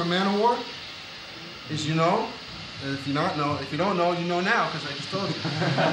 of Manowar, as you know. If you don't know, you know now, because I just told you.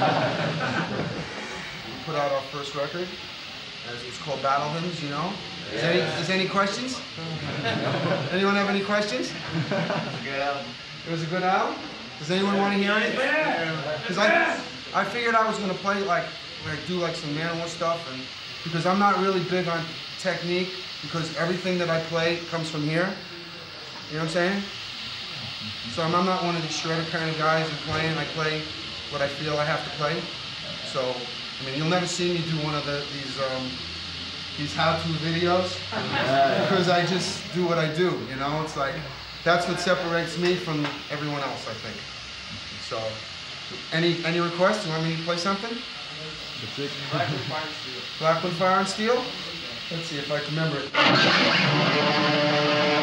We put out our first record. It's called Battle Hymns, you know. Is there any questions? Anyone have any questions? It was a good album. Does anyone want to hear anything? Because I figured I was going to play do like some Manowar stuff, and because I'm not really big on technique, because everything that I play comes from here. You know what I'm saying? So I'm not one of these shredder kind of guys and playing. I play what I feel I have to play. So I mean, you'll never see me do one of these how-to videos because I just do what I do. You know, it's like that's what separates me from everyone else, I think. So, any requests? You want me to play something? Blackwood Fire and Steel. Blackwood Fire and Steel? Let's see if I can remember it.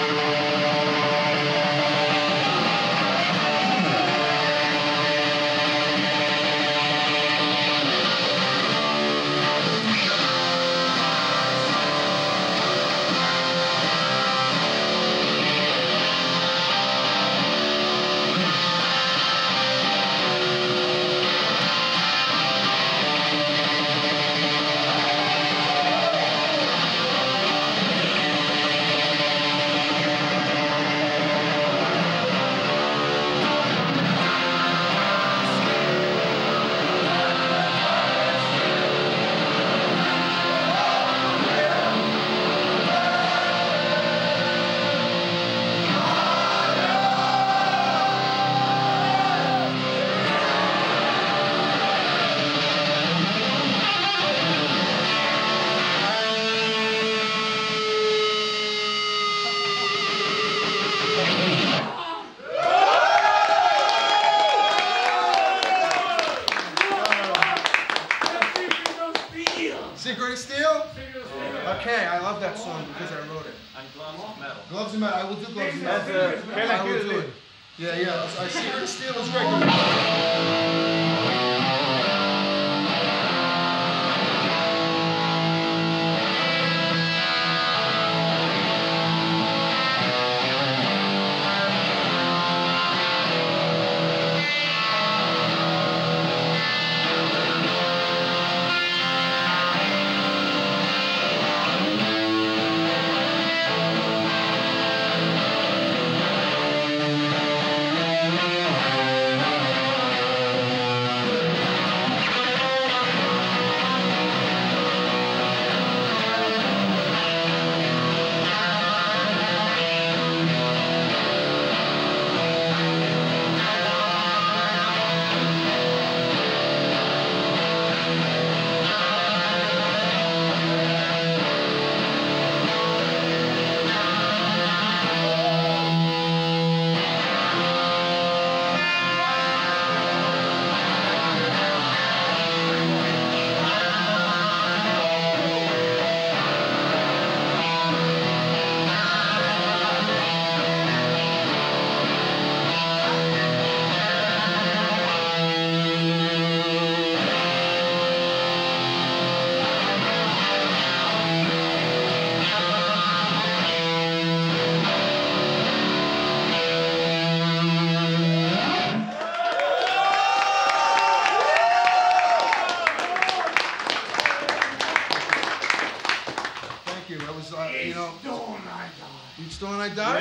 Secret of Steel? Okay, I love that song because I wrote it. And Gloves of Metal. Gloves of Metal. I will do Gloves of Metal. I will do it. Yeah. Secret of Steel is great. That was, you know. Each Stone I Die?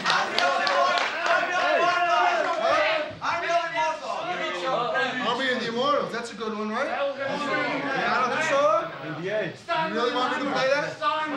Army of the Immortals, that's a good one, right? Yeah, I don't think so. You really want me to play that?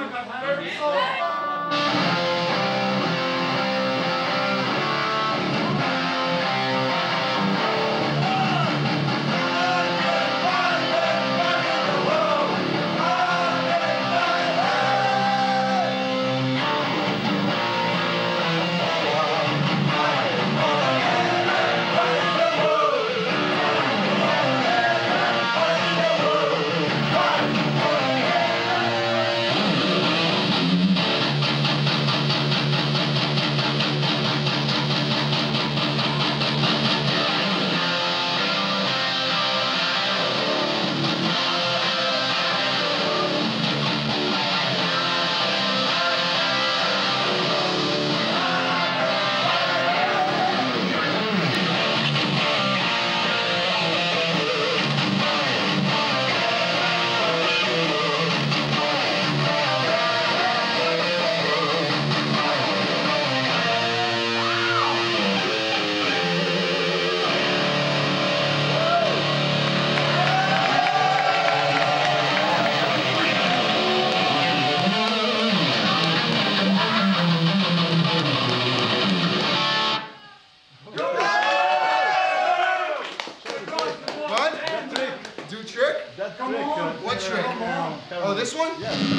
What trick? Oh, this one?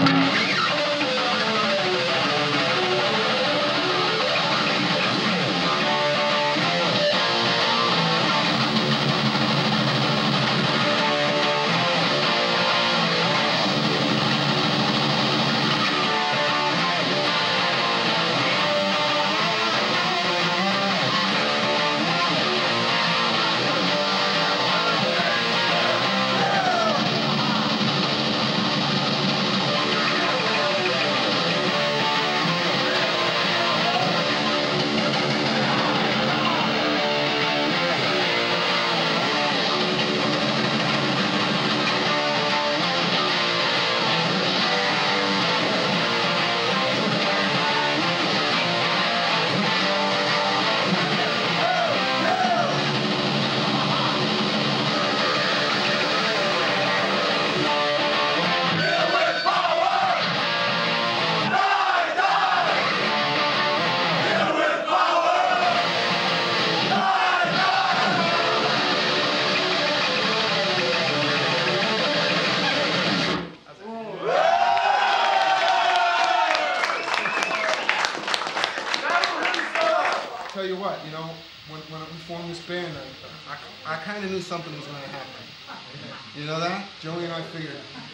Tell you what, you know, when we formed this band, I kind of knew something was going to happen. You know that? Joey and I figured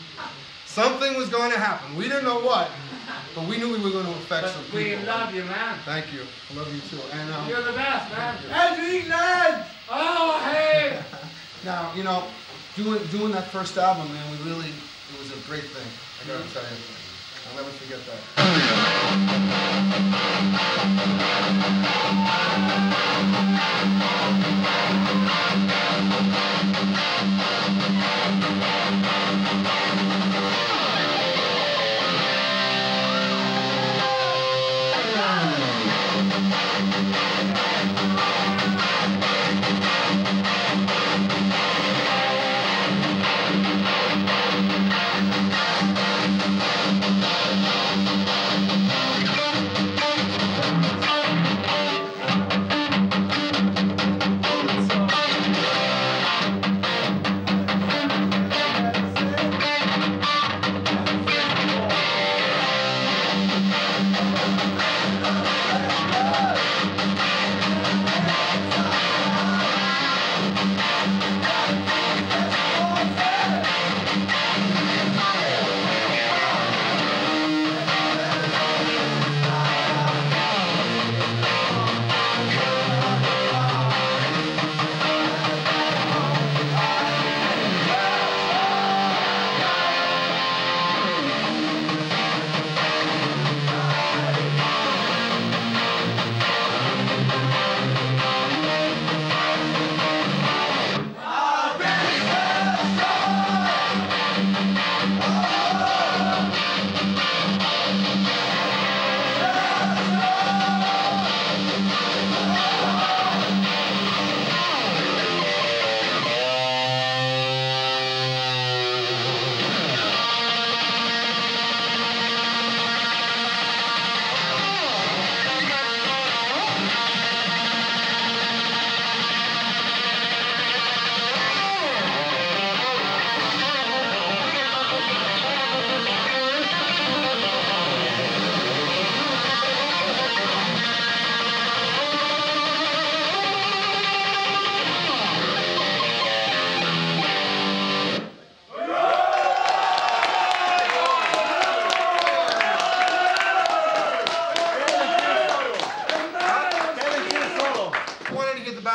something was going to happen. We didn't know what, but we knew we were going to affect some people. We love you, man. Thank you. I love you too. And you're the best, man. England! Oh, hey! Now, you know, doing that first album, man, it was a great thing. I gotta tell you. I'll never forget that.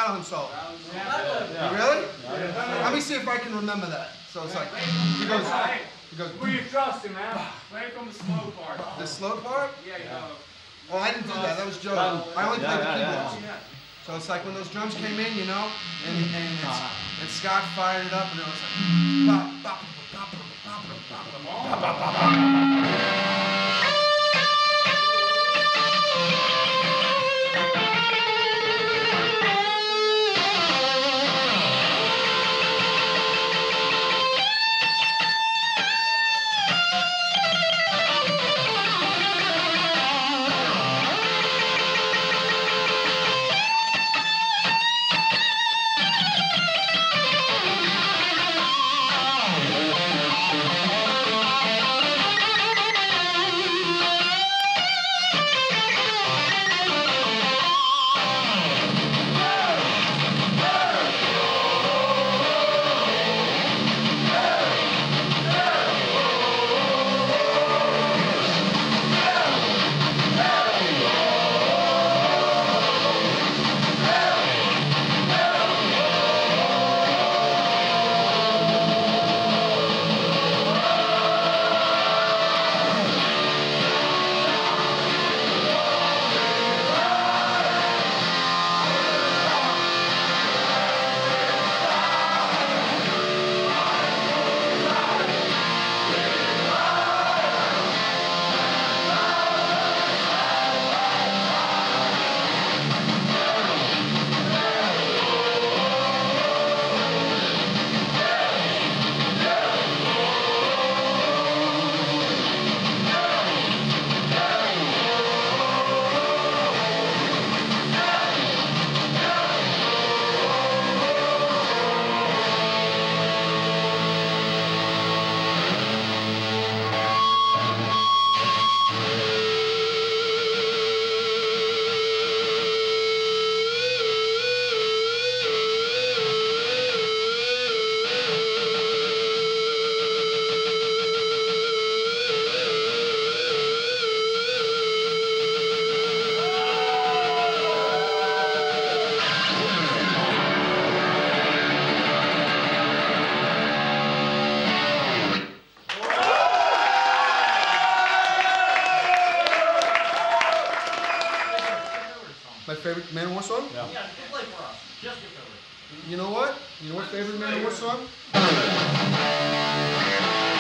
Battle Hymn solo? Yeah. Really? Yeah. Let me see if I can remember that. So it's like, he goes, Who you trusting, man? Play from the slow part. the slow part? Yeah, you know. Oh, I didn't do that. That was Joe. I only played the keyboards. So it's like when those drums came in, you know, and Scott fired it up, and it was like, bop, bop, bop, bop, bop, bop, bop, bop, bop. My favorite Manowar song? Yeah, play for us. Just your favorite. You know what? You know what favorite Manowar song?